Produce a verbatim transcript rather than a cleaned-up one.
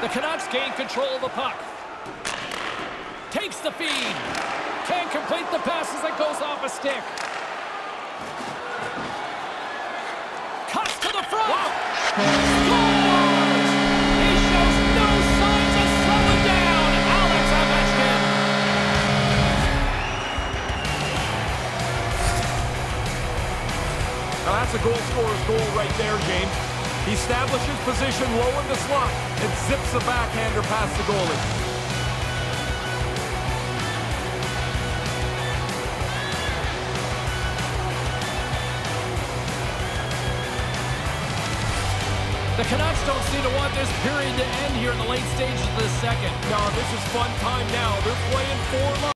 The Canucks gain control of the puck. Takes the feed. Can't complete the pass as it goes off a stick. Cuts to the front. Scores! He shows no signs of slowing down. Alex Ovechkin. Now that's a goal scorer's goal right there, James. He establishes position low in the slot and zips the backhander past the goalie. The Canucks don't seem to want this period to end here in the late stages of the second. No, this is fun time now. They're playing four lines.